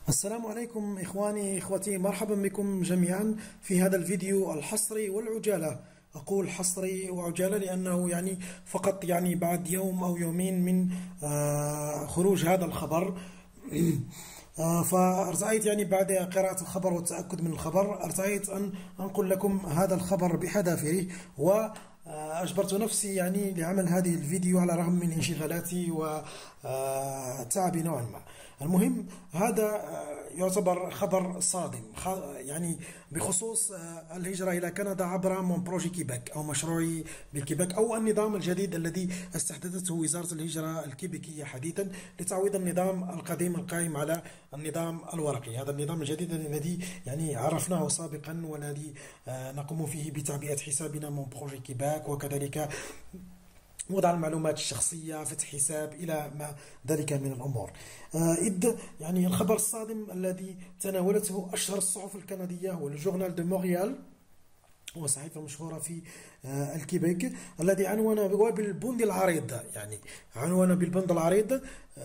السلام عليكم إخواني إخوتي، مرحبا بكم جميعا في هذا الفيديو الحصري والعجالة. أقول حصري وعجالة لأنه فقط بعد يوم أو يومين من خروج هذا الخبر. فارتأيت بعد قراءة الخبر والتأكد من الخبر ارتأيت أن أنقل لكم هذا الخبر بحذافيره، وأجبرت نفسي لعمل هذه الفيديو على الرغم من انشغالاتي وتعبي نوعا ما. المهم، هذا يعتبر خبر صادم بخصوص الهجرة إلى كندا عبر مون بروجي كيباك أو مشروعي بالكيباك أو النظام الجديد الذي استحدثته وزارة الهجرة الكيبيكية حديثا لتعويض النظام القديم القائم على النظام الورقي. هذا النظام الجديد الذي عرفناه سابقا والذي نقوم فيه بتعبئة حسابنا مون بروجي كيباك، وكذلك وضع المعلومات الشخصية، فتح حساب، إلى ما ذلك من الأمور. إذ الخبر الصادم الذي تناولته أشهر الصحف الكندية هو الجورنال دو مونريال، وصحيفة مشهورة في الكيبيك، الذي عنوان بالبند العريض، عنوان بالبند العريض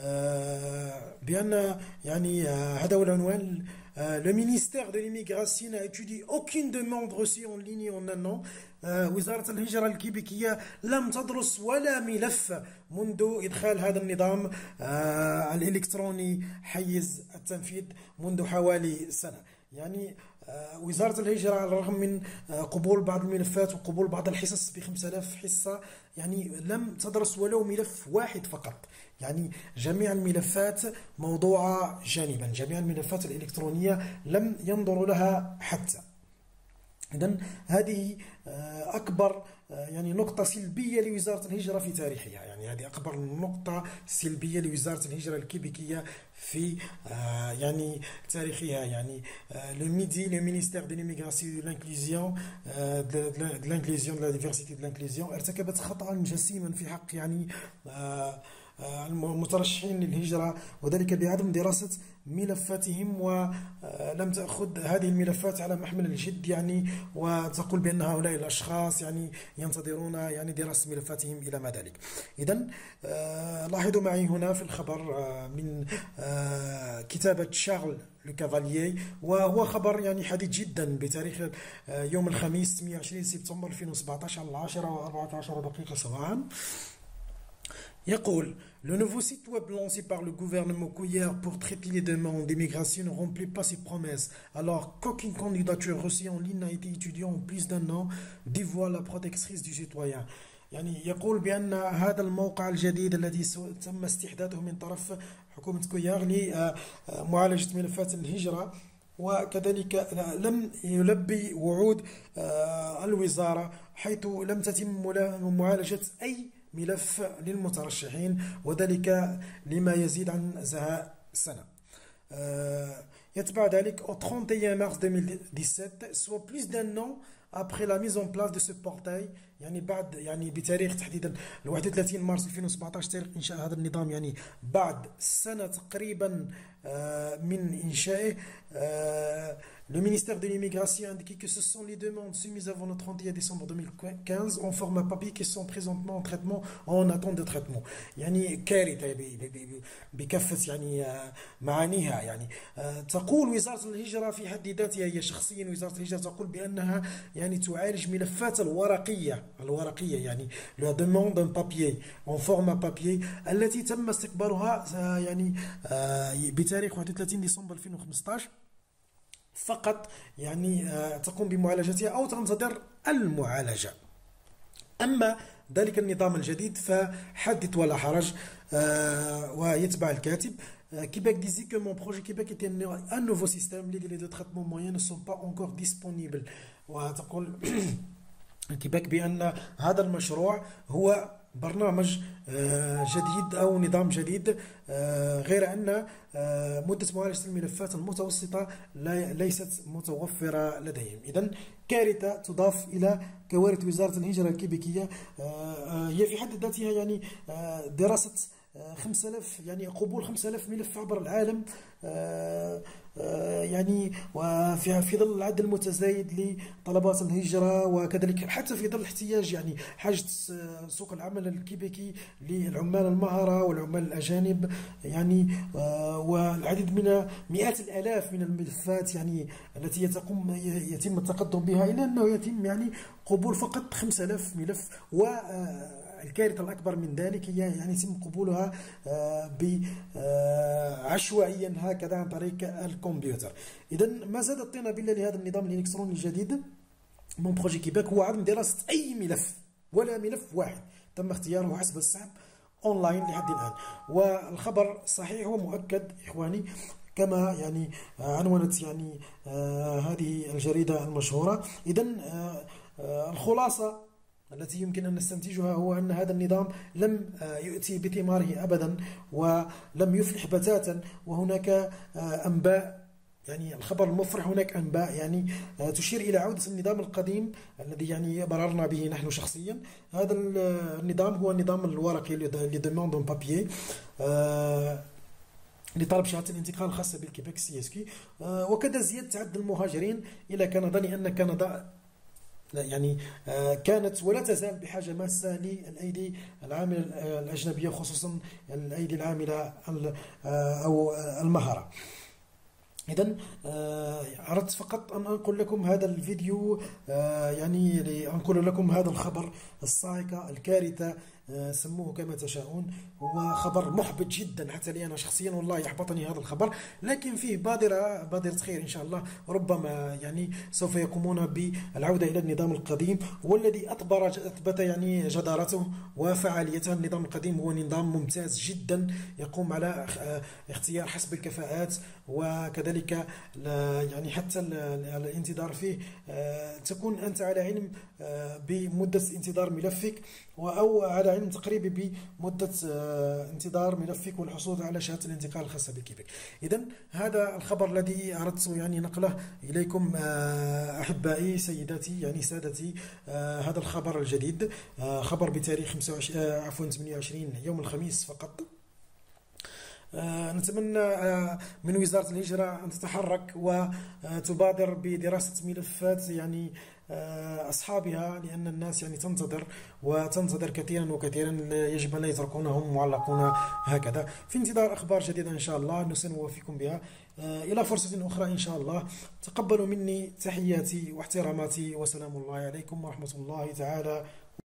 بأن هذا هو العنوان: Le ministère de l'immigration n'a étudié aucune demande reçue en ligne en un an. وزارة الهجرة الكيبيكية لم تدرس ولا ملف منذ إدخال هذا النظام الإلكتروني حيز التنفيذ منذ حوالي سنة. وزارة الهجرة على الرغم من قبول بعض الملفات وقبول بعض الحصص ب5000 حصة، لم تدرس ولو ملف واحد فقط. جميع الملفات موضوعة جانبا، جميع الملفات الإلكترونية لم ينظروا لها حتى. إذن هذه أكبر نقطة سلبية لوزارة الهجرة في تاريخها. هذه أكبر نقطة سلبية لوزارة الهجرة الكيبيكية في تاريخها. le MIDI, le ministère de l'immigration de l'inclusion de l'inclusion de la diversité de l'inclusion ارتكبت خطأ جسيما في حق المترشحين للهجرة، وذلك بعدم دراسة ملفاتهم، ولم تأخذ هذه الملفات على محمل الجد، وتقول بأن هؤلاء الأشخاص ينتظرون دراسة ملفاتهم إلى ما ذلك. إذن لاحظوا معي هنا في الخبر من كتابة شارل لو كافاليي، وهو خبر حديث جدا بتاريخ يوم الخميس 28 سبتمبر 2017 على 10:14 صباحا. يقول: Le nouveau site web lancé par le gouvernement Couillard pour traiter les demandes d'immigration ne remplit pas ses promesses, alors qu'aucune candidature reçue en ligne n'a été étudiée en plus d'un an, dévoile la protectrice du citoyen. يقول بأن هذا الموقع الجديد الذي تم استحداثه من طرف حكومة كويار لمعالجة ملفات الهجرة، وكذلك لم يلبي وعود الوزارة، حيث لم تتم معالجة أي ملف للمترشحين، وذلك لما يزيد عن زهاء سنة. يتبع ذلك au 31 mars 2017 soit plus d'un an après la mise en place de ce portail، بعد بتاريخ تحديدا 31 مارس 2017 تاريخ إنشاء هذا النظام، بعد سنة تقريبا من إنشائه. Le ministère de l'immigration a indiqué que ce sont les demandes soumises avant le 31 décembre 2015 en format papier qui sont présentement en traitement en attente de traitement. كارثة بكافة معانيها. تقول وزارة الهجرة في حد ذاتها، هي شخصيا وزارة الهجرة تقول بأنها تعالج ملفات الورقية la demande d'un papier en format papier التي تم استقبالها بتاريخ 31 ديسمبر 2015 فقط. تقوم بمعالجتها أو تنتظر المعالجة. أما ذلك النظام الجديد فحدث ولا حرج. ويتبع الكاتب: Québec disait que mon projet Québec était un nouveau système, les délais de traitement moyens ne sont pas encore disponibles. وتقول كيباك بأن هذا المشروع هو برنامج جديد أو نظام جديد، غير أن مدة معالجة الملفات المتوسطة ليست متوفرة لديهم. إذن كارثة تضاف إلى كوارث وزارة الهجرة الكيبيكية. هي في حد ذاتها دراسة 5000 يعني قبول 5000 ملف عبر العالم، يعني وفي ظل العدد المتزايد لطلبات الهجرة، وكذلك حتى في ظل احتياج يعني حاجة سوق العمل الكيبيكي للعمال المهرة والعمال الأجانب يعني، والعديد من مئات الآلاف من الملفات يعني التي يتم التقدم بها إلى أنه يتم يعني قبول فقط 5000 ملف. الكارثة الأكبر من ذلك هي يعني يتم قبولها عشوائيا هكذا عن طريق الكمبيوتر. إذا ما زاد الطين بلة لهذا النظام الإلكتروني الجديد من بروجي كيباك هو عدم دراسة أي ملف، ولا ملف واحد تم اختياره حسب السحب أونلاين لحد الآن. والخبر صحيح ومؤكد إخواني كما يعني عنونت يعني هذه الجريدة المشهورة. إذا الخلاصة التي يمكن أن نستنتجها هو أن هذا النظام لم يؤتي بثماره أبدا ولم يفلح بتاتا، وهناك أنباء يعني الخبر المفرح، هناك أنباء يعني تشير إلى عودة النظام القديم الذي يعني بررنا به نحن شخصيا. هذا النظام هو النظام الورقي لي دوموند اون بابيي لطلب شهادة الانتقال الخاصة بالكيبيك CSK، وكذا زيادة عدد المهاجرين إلى كندا، لأن كندا يعني كانت ولا تزال بحاجة ماسة للأيدي العاملة الأجنبية، خصوصا الأيدي العاملة أو المهرة. إذن أردت فقط أن أنقل لكم هذا الفيديو، يعني لأنقل لكم هذا الخبر الصاعقة الكارثة، سموه كما تشاءون. هو خبر محبط جدا حتى لي أنا شخصيا، والله يحبطني هذا الخبر، لكن فيه بادرة خير إن شاء الله. ربما يعني سوف يقومون بالعودة إلى النظام القديم، والذي أثبت يعني جدارته وفعاليته. النظام القديم هو نظام ممتاز جدا يقوم على اختيار حسب الكفاءات، وكذلك يعني حتى الانتظار فيه تكون أنت على علم بمدة انتظار ملفك، أو على علم تقريبي بمدة انتظار ملفك والحصول على شهادة الانتقال الخاصة بالكيبيك. إذن هذا الخبر الذي أردت يعني نقله إليكم أحبائي سيداتي يعني سادتي. هذا الخبر الجديد خبر بتاريخ 28 يوم الخميس فقط. نتمنى من وزارة الهجرة أن تتحرك وتبادر بدراسة ملفات يعني أصحابها، لأن الناس يعني تنتظر كثيرا وكثيرا، يجب أن لا يتركونهم معلقون هكذا. في انتظار أخبار جديدة إن شاء الله سنوافيكم بها إلى فرصة أخرى إن شاء الله. تقبلوا مني تحياتي واحتراماتي، وسلام الله عليكم ورحمة الله تعالى